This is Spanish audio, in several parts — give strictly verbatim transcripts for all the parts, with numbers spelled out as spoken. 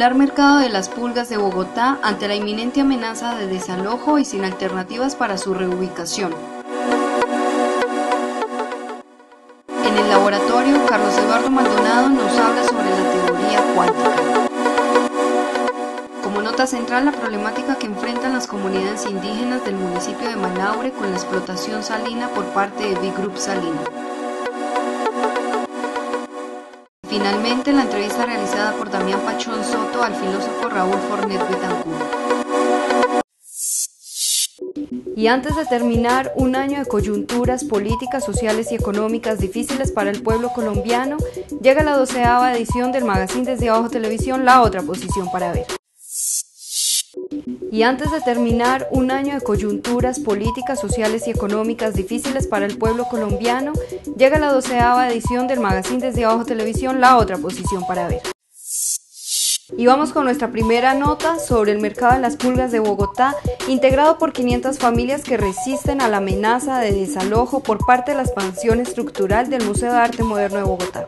popular mercado de las pulgas de Bogotá ante la inminente amenaza de desalojo y sin alternativas para su reubicación. En el laboratorio, Carlos Eduardo Maldonado nos habla sobre la teoría cuántica. Como nota central, la problemática que enfrentan las comunidades indígenas del municipio de Manaure con la explotación salina por parte de Big Group Salina. Finalmente, la entrevista realizada por Damián Pachón Soto al filósofo Raúl Fornet Betancourt. Y antes de terminar un año de coyunturas políticas, sociales y económicas difíciles para el pueblo colombiano, llega la doceava edición del magazine Desde Abajo Televisión, La Otra Posición para Ver. Y antes de terminar un año de coyunturas políticas, sociales y económicas difíciles para el pueblo colombiano, llega la doceava edición del magazine Desde Abajo Televisión, La Otra Posición para Ver. Y vamos con nuestra primera nota sobre el mercado de las pulgas de Bogotá, integrado por quinientas familias que resisten a la amenaza de desalojo por parte de la expansión estructural del Museo de Arte Moderno de Bogotá.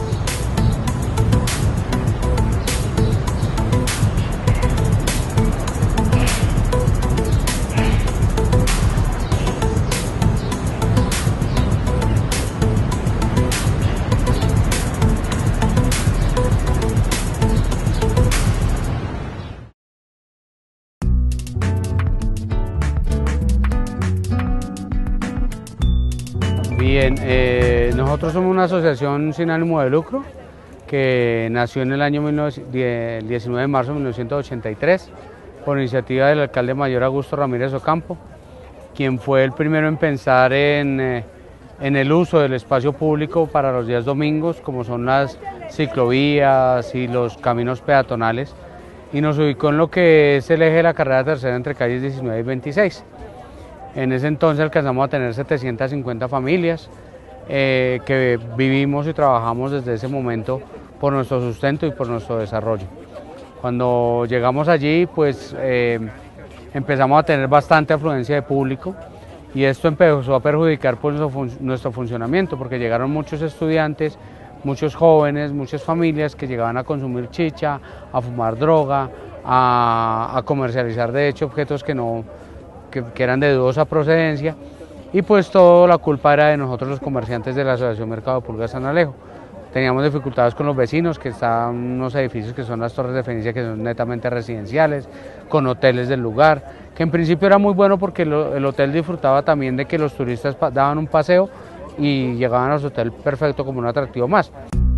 Bien, eh, nosotros somos una asociación sin ánimo de lucro que nació en el año diecinueve de marzo de mil novecientos ochenta y tres por iniciativa del alcalde mayor Augusto Ramírez Ocampo, quien fue el primero en pensar en, eh, en el uso del espacio público para los días domingos, como son las ciclovías y los caminos peatonales, y nos ubicó en lo que es el eje de la carrera tercera entre calles diecinueve y veintiséis. En ese entonces alcanzamos a tener setecientas cincuenta familias eh, que vivimos y trabajamos desde ese momento por nuestro sustento y por nuestro desarrollo. Cuando llegamos allí, pues eh, empezamos a tener bastante afluencia de público y esto empezó a perjudicar pues, nuestro, fun nuestro funcionamiento, porque llegaron muchos estudiantes, muchos jóvenes, muchas familias que llegaban a consumir chicha, a fumar droga, a, a comercializar de hecho objetos que no Que, que eran de dudosa procedencia, y pues toda la culpa era de nosotros los comerciantes de la Asociación Mercado de Pulgas San Alejo. Teníamos dificultades con los vecinos, que estaban unos edificios que son las Torres de Fenicia, que son netamente residenciales, con hoteles del lugar, que en principio era muy bueno porque lo, el hotel disfrutaba también de que los turistas daban un paseo y llegaban a su hotel perfecto como un atractivo más.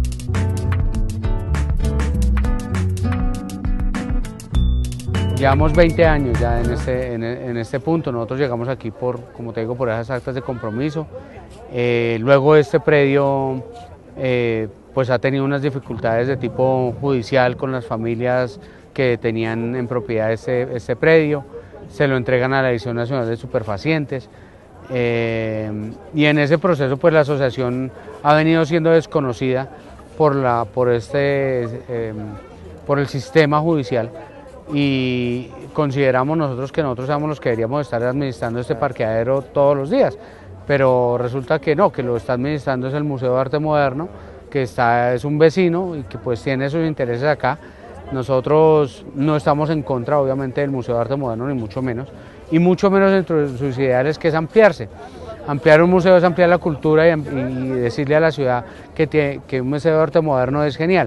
Llevamos veinte años ya en este, en, en este punto. Nosotros llegamos aquí por, como te digo, por esas actas de compromiso. Eh, luego este predio eh, pues ha tenido unas dificultades de tipo judicial con las familias que tenían en propiedad este, este predio. Se lo entregan a la Dirección Nacional de Superfacientes. Eh, y en ese proceso pues la asociación ha venido siendo desconocida por, la, por, este, eh, por el sistema judicial, y consideramos nosotros que nosotros somos los que deberíamos estar administrando este parqueadero todos los días, pero resulta que no, que lo está administrando es el Museo de Arte Moderno, que está, es un vecino y que pues tiene sus intereses acá. Nosotros no estamos en contra obviamente del Museo de Arte Moderno, ni mucho menos, y mucho menos dentro de sus ideales, que es ampliarse. Ampliar un museo es ampliar la cultura y, y decirle a la ciudad que, tiene, que un museo de arte moderno es genial.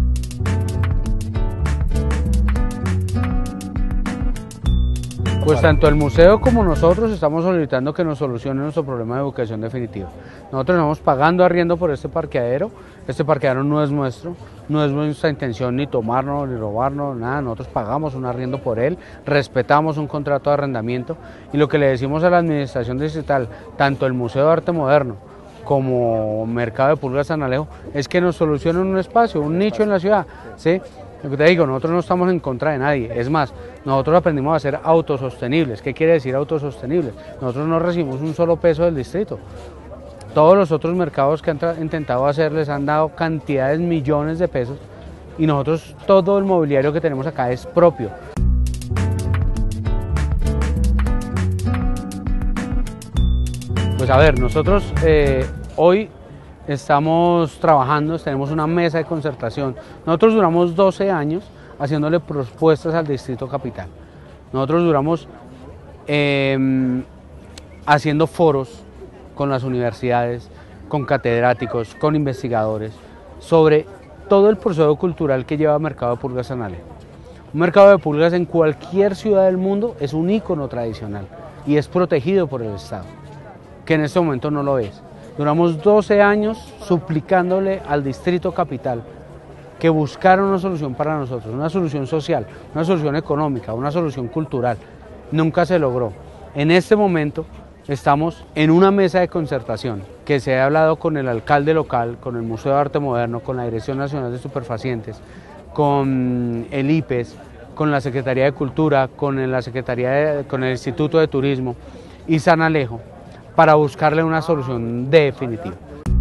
Pues tanto el museo como nosotros estamos solicitando que nos solucione nuestro problema de ubicación definitiva. Nosotros estamos pagando arriendo por este parqueadero. Este parqueadero no es nuestro, no es nuestra intención ni tomarnos ni robarnos, nada. Nosotros pagamos un arriendo por él, respetamos un contrato de arrendamiento, y lo que le decimos a la administración distrital, tanto el Museo de Arte Moderno como Mercado de Pulgas San Alejo, es que nos solucionen un espacio, un nicho en la ciudad, ¿sí? Lo que te digo, nosotros no estamos en contra de nadie, es más, nosotros aprendimos a ser autosostenibles. ¿Qué quiere decir autosostenibles? Nosotros no recibimos un solo peso del distrito. Todos los otros mercados que han intentado hacer les han dado cantidades, millones de pesos, y nosotros todo el mobiliario que tenemos acá es propio. Pues a ver, nosotros eh, hoy estamos trabajando, tenemos una mesa de concertación. Nosotros duramos doce años haciéndole propuestas al Distrito Capital. Nosotros duramos eh, haciendo foros con las universidades, con catedráticos, con investigadores, sobre todo el proceso cultural que lleva Mercado de Pulgas San Alejo. Un mercado de pulgas en cualquier ciudad del mundo es un ícono tradicional y es protegido por el Estado, que en este momento no lo es. Duramos doce años suplicándole al Distrito Capital que buscara una solución para nosotros, una solución social, una solución económica, una solución cultural. Nunca se logró. En este momento estamos en una mesa de concertación que se ha hablado con el alcalde local, con el Museo de Arte Moderno, con la Dirección Nacional de Estupefacientes, con el I P E S, con la Secretaría de Cultura, con la Secretaría de, con el Instituto de Turismo y San Alejo, para buscarle una solución definitiva.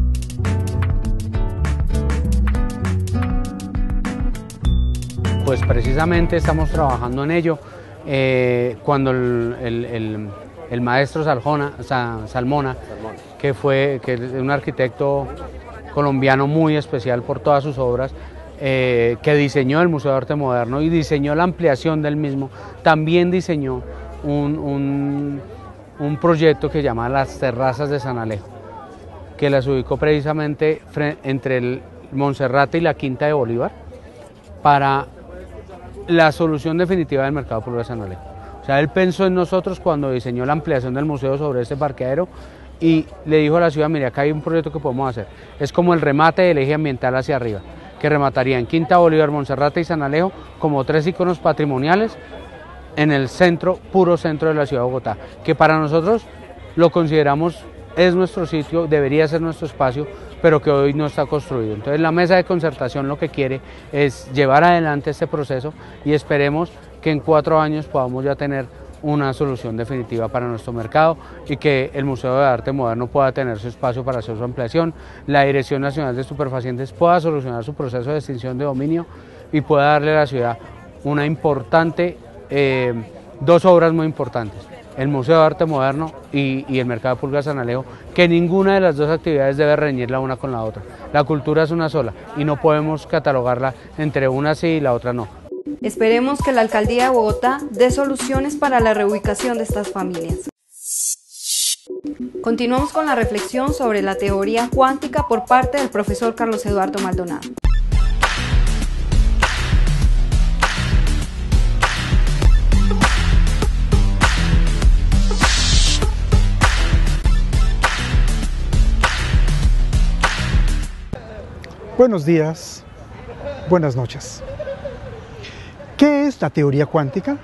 Pues precisamente estamos trabajando en ello. Eh, cuando el, el, el, el maestro Saljona, Salmona, Salmona, que fue que es un arquitecto colombiano muy especial por todas sus obras, eh, que diseñó el Museo de Arte Moderno y diseñó la ampliación del mismo, también diseñó un, un, un proyecto que se llama Las Terrazas de San Alejo, que las ubicó precisamente entre el Monserrate y la Quinta de Bolívar para la solución definitiva del mercado de pulgas San Alejo. O sea, él pensó en nosotros cuando diseñó la ampliación del museo sobre este parqueadero y le dijo a la ciudad, mire, acá hay un proyecto que podemos hacer. Es como el remate del eje ambiental hacia arriba, que remataría en Quinta Bolívar, Monserrate y San Alejo como tres iconos patrimoniales en el centro, puro centro de la ciudad de Bogotá, que para nosotros lo consideramos es nuestro sitio, debería ser nuestro espacio, pero que hoy no está construido. Entonces la mesa de concertación lo que quiere es llevar adelante este proceso y esperemos que en cuatro años podamos ya tener una solución definitiva para nuestro mercado y que el Museo de Arte Moderno pueda tener su espacio para hacer su ampliación, la Dirección Nacional de Estupefacientes pueda solucionar su proceso de extinción de dominio y pueda darle a la ciudad una importante, eh, dos obras muy importantes, el Museo de Arte Moderno y, y el Mercado de Pulgas San Alejo, que ninguna de las dos actividades debe reñir la una con la otra. La cultura es una sola y no podemos catalogarla entre una sí y la otra no. Esperemos que la Alcaldía de Bogotá dé soluciones para la reubicación de estas familias. Continuamos con la reflexión sobre la teoría cuántica por parte del profesor Carlos Eduardo Maldonado. Buenos días, buenas noches. ¿Qué es la teoría cuántica?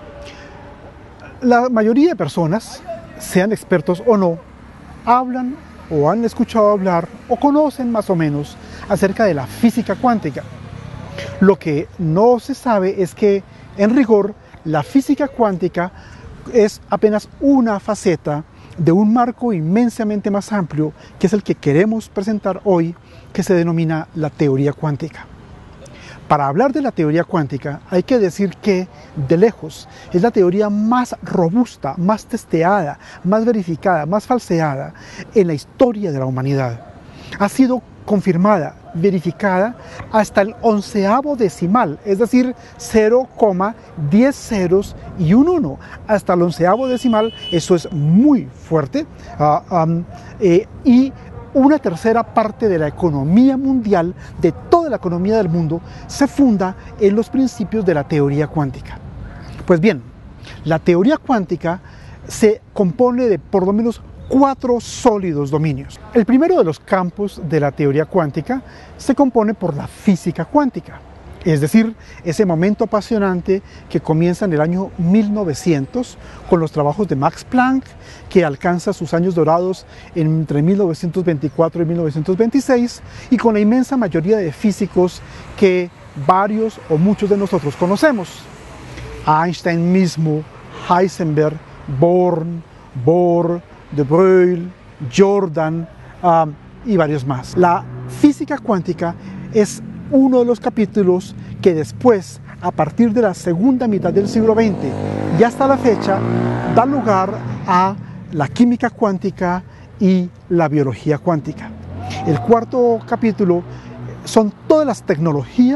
La mayoría de personas, sean expertos o no, hablan o han escuchado hablar o conocen más o menos acerca de la física cuántica. Lo que no se sabe es que, en rigor, la física cuántica es apenas una faceta de un marco inmensamente más amplio, que es el que queremos presentar hoy, que se denomina la teoría cuántica. Para hablar de la teoría cuántica hay que decir que, de lejos, es la teoría más robusta, más testeada, más verificada, más falseada en la historia de la humanidad. Ha sido confirmada, verificada hasta el onceavo decimal, es decir, cero coma diez ceros y un uno. Hasta el onceavo decimal, eso es muy fuerte, uh, um, eh, y una tercera parte de la economía mundial, de toda la economía del mundo, se funda en los principios de la teoría cuántica. Pues bien, la teoría cuántica se compone de por lo menos cuatro sólidos dominios. El primero de los campos de la teoría cuántica se compone por la física cuántica, es decir, ese momento apasionante que comienza en el año mil novecientos con los trabajos de Max Planck, que alcanza sus años dorados entre mil novecientos veinticuatro y mil novecientos veintiséis, y con la inmensa mayoría de físicos que varios o muchos de nosotros conocemos. Einstein mismo, Heisenberg, Born, Bohr, de Broglie, Jordan uh, y varios más. La física cuántica es uno de los capítulos que después, a partir de la segunda mitad del siglo veinte y hasta la fecha, da lugar a la química cuántica y la biología cuántica. El cuarto capítulo son todas las tecnologías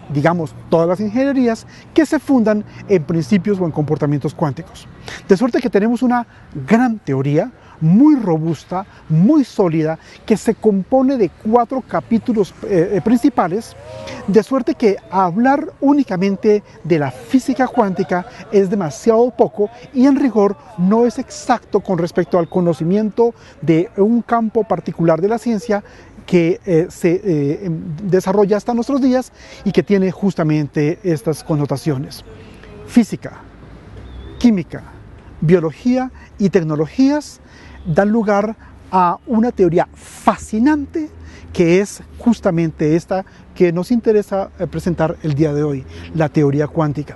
digamos, todas las ingenierías que se fundan en principios o en comportamientos cuánticos. De suerte que tenemos una gran teoría, muy robusta, muy sólida, que se compone de cuatro capítulos eh, principales, de suerte que hablar únicamente de la física cuántica es demasiado poco y en rigor no es exacto con respecto al conocimiento de un campo particular de la ciencia que eh, se eh, desarrolla hasta nuestros días y que tiene justamente estas connotaciones. Física, química, biología y tecnologías dan lugar a una teoría fascinante que es justamente esta que nos interesa presentar el día de hoy, la teoría cuántica.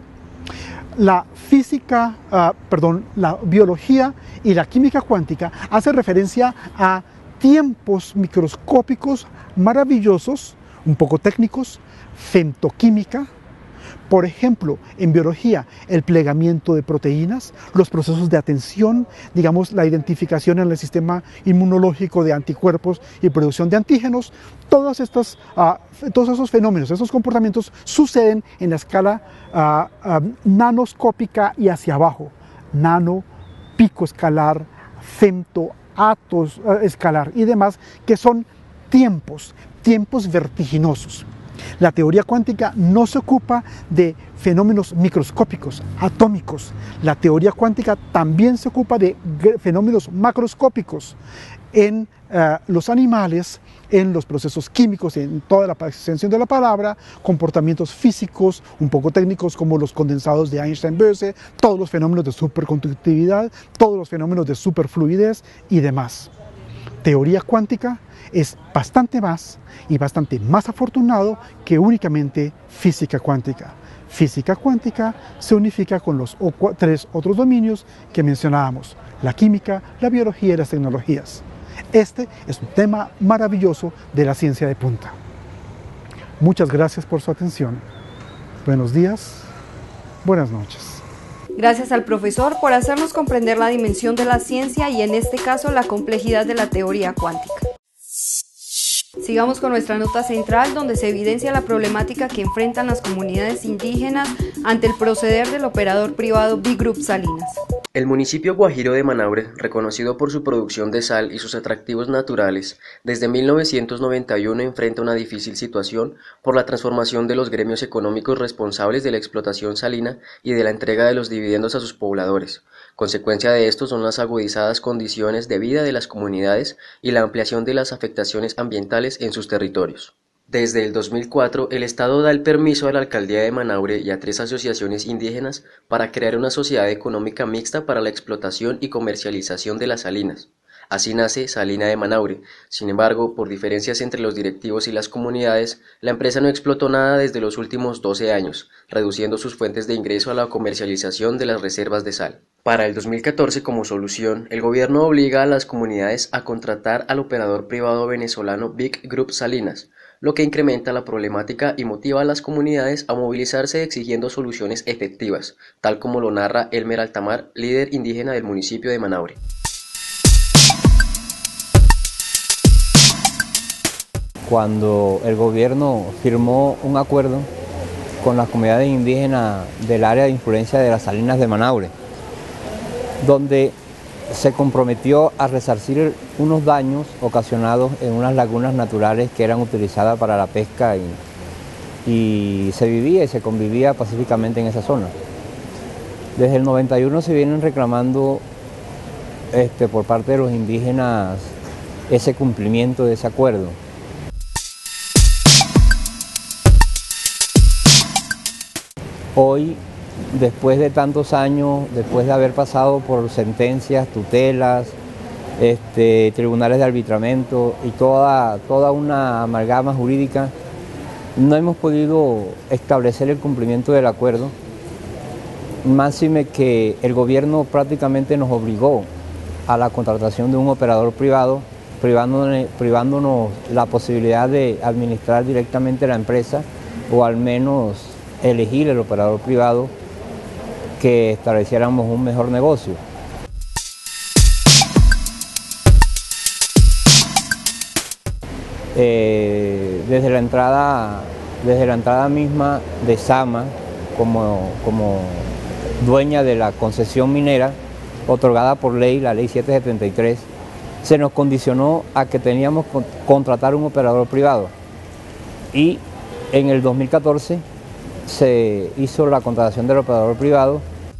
La física, uh, perdón, la biología y la química cuántica hace referencia a tiempos microscópicos maravillosos, un poco técnicos, femtoquímica. Por ejemplo, en biología, el plegamiento de proteínas, los procesos de atención, digamos, la identificación en el sistema inmunológico de anticuerpos y producción de antígenos, todas estas, uh, todos esos fenómenos, esos comportamientos suceden en la escala uh, uh, nanoscópica y hacia abajo, nano, pico escalar, femto, atos uh, escalar y demás, que son tiempos, tiempos vertiginosos. La teoría cuántica no se ocupa de fenómenos microscópicos, atómicos. La teoría cuántica también se ocupa de fenómenos macroscópicos en uh, los animales, en los procesos químicos, en toda la extensión de la palabra, comportamientos físicos, un poco técnicos como los condensados de Einstein-Bose, todos los fenómenos de superconductividad, todos los fenómenos de superfluidez y demás. Teoría cuántica es bastante más y bastante más afortunado que únicamente física cuántica. Física cuántica se unifica con los tres otros dominios que mencionábamos, la química, la biología y las tecnologías. Este es un tema maravilloso de la ciencia de punta. Muchas gracias por su atención. Buenos días, buenas noches. Gracias al profesor por hacernos comprender la dimensión de la ciencia y en este caso la complejidad de la teoría cuántica. Sigamos con nuestra nota central, donde se evidencia la problemática que enfrentan las comunidades indígenas ante el proceder del operador privado Big Group Salinas. El municipio guajiro de Manaure, reconocido por su producción de sal y sus atractivos naturales, desde mil novecientos noventa y uno enfrenta una difícil situación por la transformación de los gremios económicos responsables de la explotación salina y de la entrega de los dividendos a sus pobladores. Consecuencia de esto son las agudizadas condiciones de vida de las comunidades y la ampliación de las afectaciones ambientales en sus territorios. Desde el dos mil cuatro, el Estado da el permiso a la Alcaldía de Manaure y a tres asociaciones indígenas para crear una sociedad económica mixta para la explotación y comercialización de las salinas. Así nace Salina de Manaure. Sin embargo, por diferencias entre los directivos y las comunidades, la empresa no explotó nada desde los últimos doce años, reduciendo sus fuentes de ingreso a la comercialización de las reservas de sal. Para el dos mil catorce, como solución, el gobierno obliga a las comunidades a contratar al operador privado venezolano Big Group Salinas, lo que incrementa la problemática y motiva a las comunidades a movilizarse exigiendo soluciones efectivas, tal como lo narra Elmer Altamar, líder indígena del municipio de Manaure. Cuando el gobierno firmó un acuerdo con las comunidades indígenas del área de influencia de las salinas de Manaure, donde se comprometió a resarcir unos daños ocasionados en unas lagunas naturales que eran utilizadas para la pesca y, y se vivía y se convivía pacíficamente en esa zona. Desde el noventa y uno se vienen reclamando este, por parte de los indígenas ese cumplimiento de ese acuerdo. Hoy, después de tantos años, después de haber pasado por sentencias, tutelas, este, tribunales de arbitramiento y toda, toda una amalgama jurídica, no hemos podido establecer el cumplimiento del acuerdo, máxime que el gobierno prácticamente nos obligó a la contratación de un operador privado, privándonos, privándonos la posibilidad de administrar directamente la empresa o al menos elegir el operador privado que estableciéramos un mejor negocio. Eh, desde la entrada desde la entrada misma de Sama como, como dueña de la concesión minera otorgada por ley, la ley setecientos setenta y tres, se nos condicionó a que teníamos que contratar un operador privado y en el dos mil catorce se hizo la contratación del operador privado.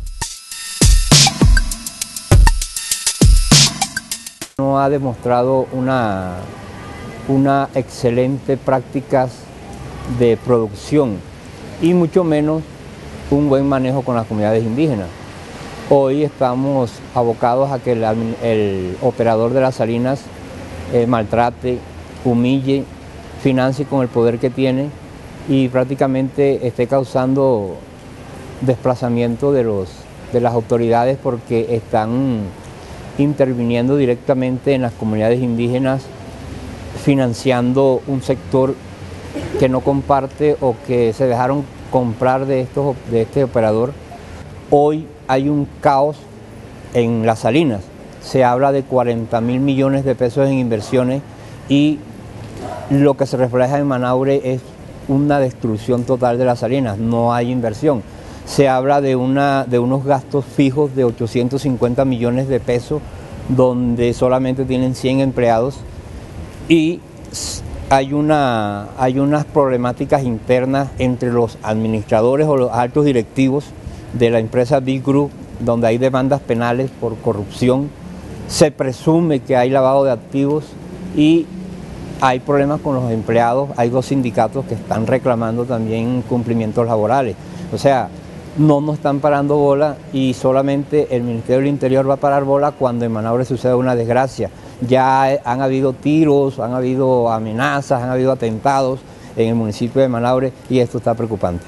No ha demostrado una, una excelente prácticas de producción y mucho menos un buen manejo con las comunidades indígenas. Hoy estamos abocados a que el, el operador de las salinas eh, maltrate, humille, financie con el poder que tiene y prácticamente esté causando desplazamiento de, los, de las autoridades porque están interviniendo directamente en las comunidades indígenas, financiando un sector que no comparte o que se dejaron comprar de, estos, de este operador. Hoy hay un caos en las salinas, se habla de cuarenta mil millones de pesos en inversiones y lo que se refleja en Manaure es una destrucción total de las salinas, no hay inversión. Se habla de, una, de unos gastos fijos de ochocientos cincuenta millones de pesos, donde solamente tienen cien empleados y hay, una, hay unas problemáticas internas entre los administradores o los altos directivos de la empresa Big Group, donde hay demandas penales por corrupción, se presume que hay lavado de activos y hay problemas con los empleados, hay dos sindicatos que están reclamando también cumplimientos laborales. O sea, no nos están parando bola y solamente el Ministerio del Interior va a parar bola cuando en Manaure suceda una desgracia. Ya han habido tiros, han habido amenazas, han habido atentados en el municipio de Manaure y esto está preocupante.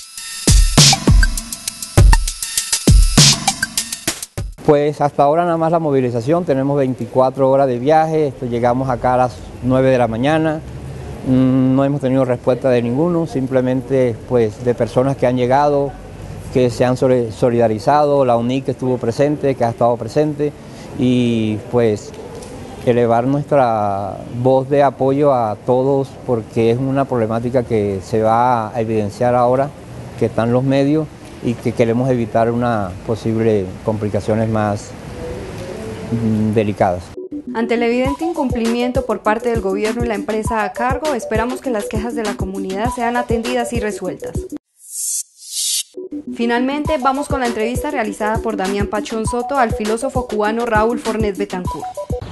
Pues hasta ahora nada más la movilización, tenemos veinticuatro horas de viaje, esto, llegamos acá a las nueve de la mañana, no hemos tenido respuesta de ninguno, simplemente pues de personas que han llegado, que se han solidarizado, la U N I C estuvo presente, que ha estado presente y pues elevar nuestra voz de apoyo a todos porque es una problemática que se va a evidenciar ahora, que están los medios y que queremos evitar una posible complicaciones más mm, delicadas. Ante el evidente incumplimiento por parte del gobierno y la empresa a cargo, esperamos que las quejas de la comunidad sean atendidas y resueltas. Finalmente, vamos con la entrevista realizada por Damián Pachón Soto al filósofo cubano Raúl Fornet Betancourt.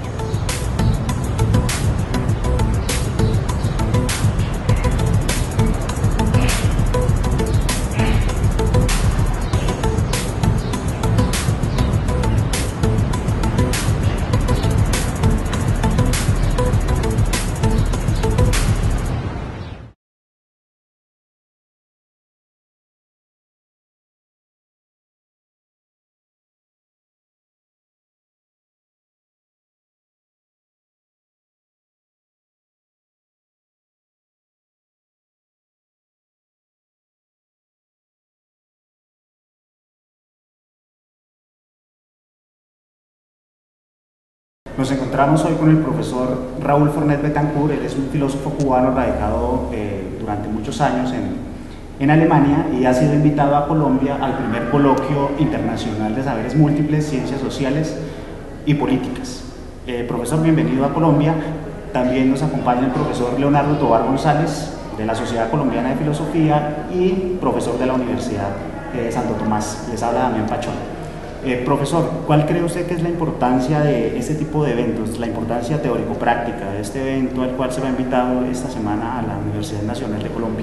Nos encontramos hoy con el profesor Raúl Fornet Betancourt. Él es un filósofo cubano radicado eh, durante muchos años en, en Alemania y ha sido invitado a Colombia al primer coloquio internacional de saberes múltiples, ciencias sociales y políticas. Eh, profesor, bienvenido a Colombia. También nos acompaña el profesor Leonardo Tovar González, de la Sociedad Colombiana de Filosofía y profesor de la Universidad de Santo Tomás. Les habla Damián Pachón. Eh, profesor, ¿cuál cree usted que es la importancia de este tipo de eventos, la importancia teórico-práctica de este evento al cual se va invitado esta semana a la Universidad Nacional de Colombia?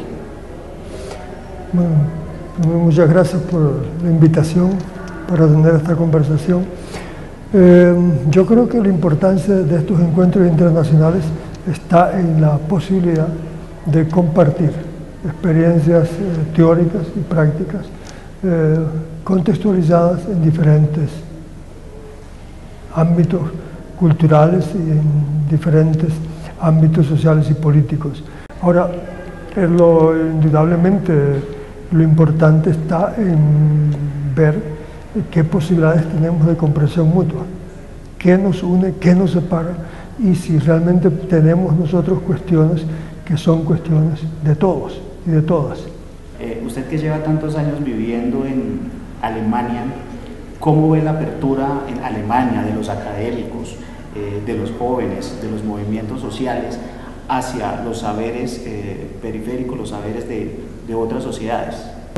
Bueno, muchas gracias por la invitación para tener esta conversación. Eh, yo creo que la importancia de estos encuentros internacionales está en la posibilidad de compartir experiencias eh, teóricas y prácticas eh, contextualizadas en diferentes ámbitos culturales y en diferentes ámbitos sociales y políticos. Ahora, eh, lo, indudablemente lo importante está en ver qué posibilidades tenemos de comprensión mutua, qué nos une, qué nos separa y si realmente tenemos nosotros cuestiones que son cuestiones de todos y de todas. Eh, usted que lleva tantos años viviendo en Alemania, ¿cómo ve la apertura en Alemania de los académicos, eh, de los jóvenes, de los movimientos sociales hacia los saberes eh, periféricos, los saberes de, de otras sociedades?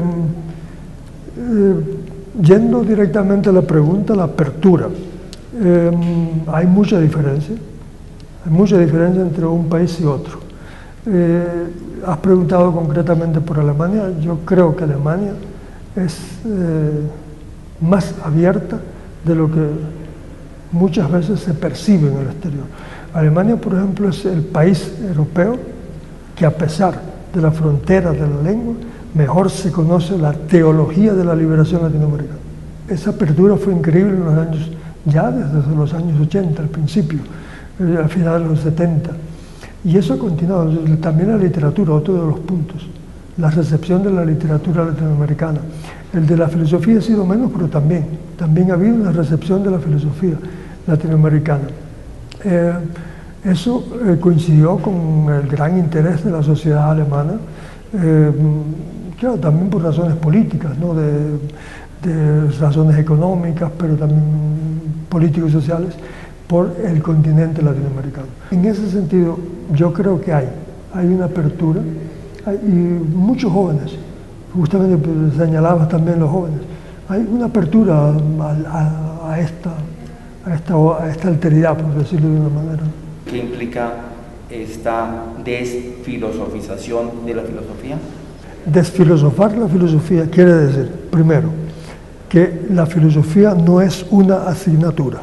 Eh, yendo directamente a la pregunta, la apertura. Eh, hay mucha diferencia, hay mucha diferencia entre un país y otro. Eh, has preguntado concretamente por Alemania. Yo creo que Alemania es eh, más abierta de lo que muchas veces se percibe en el exterior. Alemania, por ejemplo, es el país europeo que, a pesar de la frontera de la lengua, mejor se conoce la teología de la liberación latinoamericana. Esa apertura fue increíble en los años, ya desde los años ochenta, al principio, eh, al final de los setenta. Y eso ha continuado. También la literatura, otro de los puntos, la recepción de la literatura latinoamericana. El de la filosofía ha sido menos, pero también, también ha habido una recepción de la filosofía latinoamericana. Eh, eso eh, coincidió con el gran interés de la sociedad alemana, eh, claro, también por razones políticas, ¿no? de, de razones económicas, pero también políticos y sociales, por el continente latinoamericano. En ese sentido, yo creo que hay, hay una apertura, hay, y muchos jóvenes, justamente pues, señalabas también los jóvenes, hay una apertura a, a, a, esta, a, esta, a esta alteridad, por decirlo de una manera. ¿Qué implica esta desfilosofización de la filosofía? Desfilosofar la filosofía quiere decir, primero, que la filosofía no es una asignatura.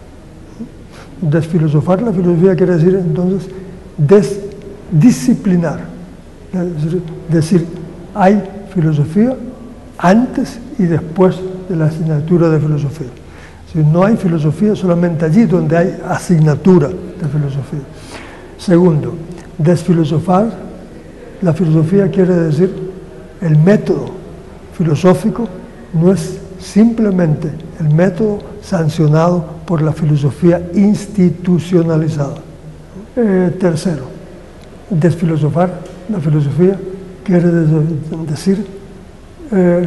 Desfilosofar la filosofía quiere decir entonces desdisciplinar, es decir, decir, hay filosofía antes y después de la asignatura de filosofía. Es decir, no hay filosofía solamente allí donde hay asignatura de filosofía. Segundo, desfilosofar la filosofía quiere decir el método filosófico no es simplemente el método sancionado por la filosofía institucionalizada. Eh, tercero, desfilosofar la filosofía quiere decir eh,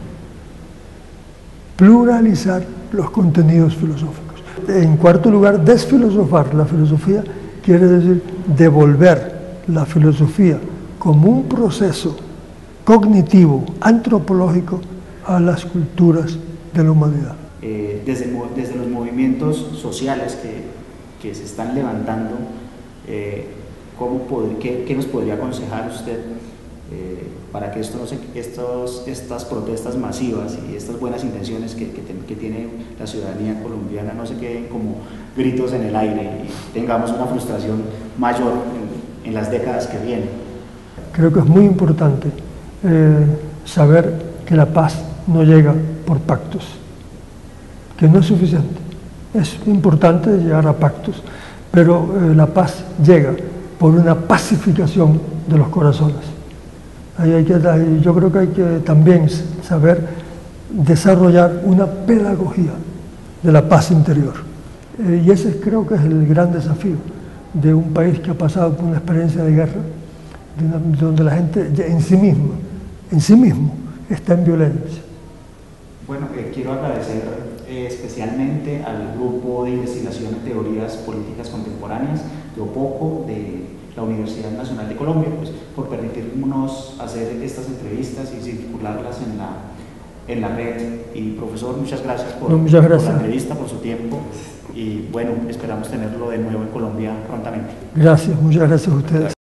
pluralizar los contenidos filosóficos. En cuarto lugar, desfilosofar la filosofía quiere decir devolver la filosofía como un proceso cognitivo, antropológico, a las culturas de la humanidad. Eh, desde, desde los movimientos sociales que, que se están levantando, eh, ¿cómo poder, qué, ¿qué nos podría aconsejar usted eh, para que esto no se, estos, estas protestas masivas y estas buenas intenciones que, que, que tiene la ciudadanía colombiana no se queden como gritos en el aire y tengamos una frustración mayor en, en las décadas que vienen? Creo que es muy importante eh, saber que la paz no llega por pactos, que no es suficiente. Es importante llegar a pactos, pero eh, la paz llega por una pacificación de los corazones. Ahí hay que, ahí yo creo que hay que también saber desarrollar una pedagogía de la paz interior. Eh, y ese creo que es el gran desafío de un país que ha pasado por una experiencia de guerra, de una, donde la gente en sí misma, en sí mismo, está en violencia. Bueno, eh, quiero agradecer eh, especialmente al Grupo de Investigación en Teorías Políticas Contemporáneas de OPOCO de la Universidad Nacional de Colombia, pues, por permitirnos hacer estas entrevistas y circularlas en la, en la red. Y profesor, muchas gracias por, no, muchas gracias. por la entrevista, por su tiempo, y bueno, esperamos tenerlo de nuevo en Colombia prontamente. Gracias, muchas gracias a ustedes.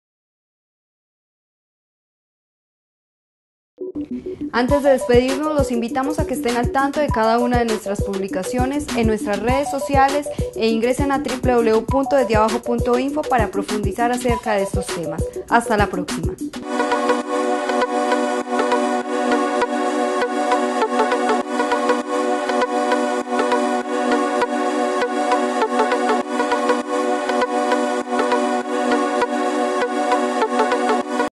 Antes de despedirnos, los invitamos a que estén al tanto de cada una de nuestras publicaciones en nuestras redes sociales e ingresen a doble u doble u doble u punto desde abajo punto info para profundizar acerca de estos temas. Hasta la próxima.